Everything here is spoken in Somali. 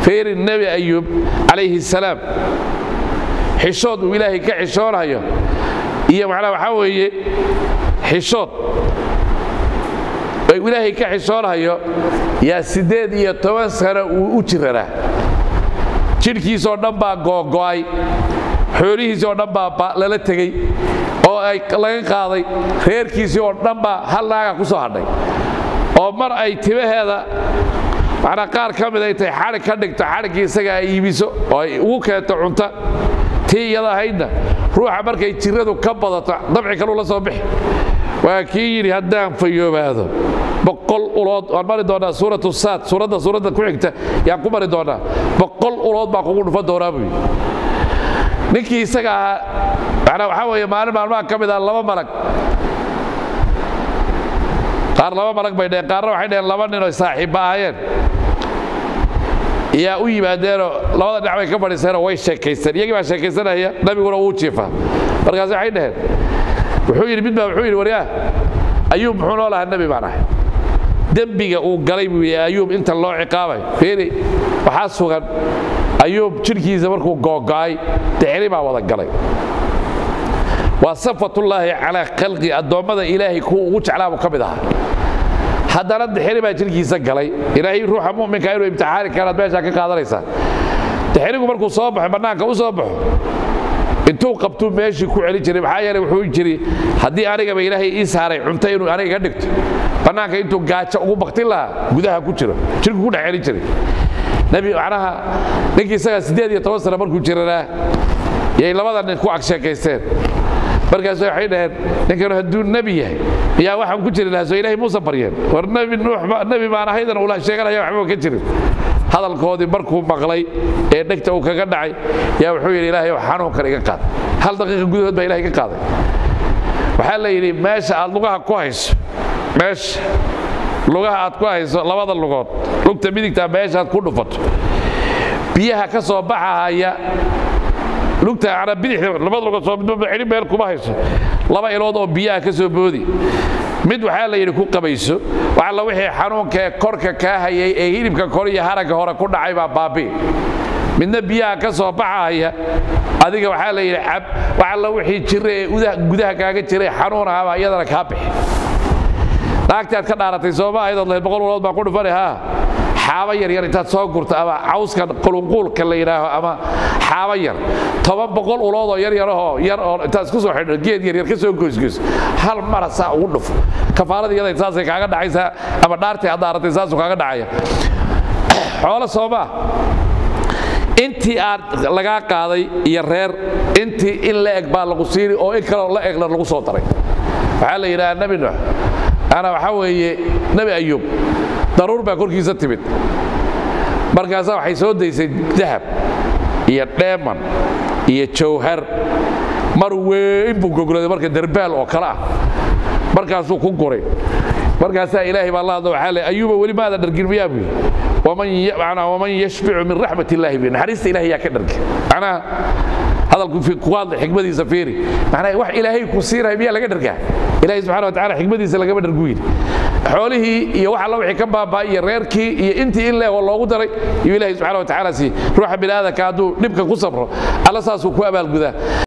reer nabi ayub alayhi salaam xishood uu ilaahay ka xishoonayo iyo macna waxa weeye xishood ay ilaahay ka xishoonayo yaa 18 sano uu u jiraa jirkiisa oo dhan baa googo'ay xoolihiisa oo dhan baa lala tagay oo ay laga qaaday reerkiisa oo dhan baa hal naaga ku soo hadhay oo mar ay tibaheeda macna qaar ka mid ay tahay xarig ka dhigto xarigii isaga ay iibiso oo ay ugu keento cunto tii iyada hayna ruuxa markay jiradu ka badato dabci kale la soo bixi waa kii yiri haddaan fayoobaado boqol ulood aan mari doonaa suuratu saad suurada ku xigta yaa ku mari doonaa boqol ulood baa kugu dhufan doonaa buu ninkii isaga macna waxa weeye maalmaha ka mid ah laba malag qaar laba malag bay dheen qaarna waxay dheen laba nin oo saaxiib ahaayeen yaa u yimaadeen labada dhinac bay ka fadhiiseen way sheekaysteen iyagii baa sheekaysanaya nabiguna wuu jiifaa markaas waxay dhaheen wuxuu yiri mid baa wuxuu yiri wariyaa ayuub muxuu noo lahaa nabi baan ahay dambiga uu galay buu ayuub inta loo ciqaabay fiiri waxa sugan ayuub jirkiisa markuu googo'ay dixri baa wada galay waa safatullaahi ala khalqi adoomada ilaahay ku ugu jeclaa ka mid ah haddana dixri baa jirkiisa galay ilaahay ruuxa muuminka inuu imtixaan kara meesha ka qaadanaysa dixrigu markuu soo baxo banaanka u soo baxo intuu qabto meeshii ku celi jiray maxaa yeelay wuxuu jiri haddii aniga ilaahay ii saaray cunto inuu aniga ka dhigto banaanka intuu gaajo ugu baqtin lahaa gudaha ku jiro jirku ku dhaxeli jiray nabi macnaha ninkii isaga 18 sano markuu jiraa yay labada nin ku agsheekaysteen markaas waxay dhaheen ninkan hadduu nabi yahay yaa waxaan ku jiri lahaa soo ilaahay muusa baryeen war nabi nuux nabi baan ahaydan ula sheeganaya waxba ka jirin hadalkoodii markuu maqlay ee dhagta uu kaga dhacay yaa wuxuu yiri ilaahay xanuunkan iga qaad hal daqiiqo gudahood baa ilaahay ka qaaday waxa la yiri meesha aad lugaha ku hayso meesha lugaha aad ku hayso labada lugood lugta midigta meesha aad ku dhufato biyaha ka soo baxaya lugta ana bidix labada lugood soo midba cili meel kuma hayso laba ilood oo biyaha ka soo boodi mid waxa la yiri ku qabayso waxa la wixii xanuunka korka ka hayay ee hilibka kor iyo haraga hore ku dhacay baa baabi midna biyaha ka soo baxaya adiga waxa la yiri cab waxa la wixii jiray gudaha kaaga jiray xanuunaha iyadana ka bixi naagtaad ka dhaaratay Soomaaliya dad 100 ulood baa ku dhufanay xaaba yar yar intaad soo gurto ama cawska qulunqulka la yiraaho ama xaaba yar 100 ulood oo yar oo intaad isku soo xidho geed yar ka soo goosgoos hal mar saa ugu dhuf kafaarada iyada intaas ay kaaga dhacaysa ama dhaartay aad dhaaratay saas kaaga dhacaya xoolo Soomaa intii aad laga qaaday iyo reer intii in la eg baa lagu siiri oo in kale la eg lagu soo daray waxa la yiraahdaa nabi nuux ana waxa weeye nabi ayub daruur baa korkiisa timid markaas waxay soo deysay dahab iyo dheeman iyo jawhar mar weyn buu gogolay marka darbaal oo kala markaas uu ku goray markaas ilaahay baa Allah waxa la ayuba wali maada dargilmiyaa buu ومن يشبع من رحمة الله بين حريص إلهي يا كدرك أنا هذا في قواض حكمتي سفيري معناه وح إلهي كسيرة بيا لقدرك إلهي سبحانه وتعالى حكمتي سلقة بدر قويل حوله يوح الله وحكم بابا يريركي أنت إلا والله قدر إلهي سبحانه وتعالى سي روح بلادك كادو نبقى قصبره على أساس وكوابل الجذا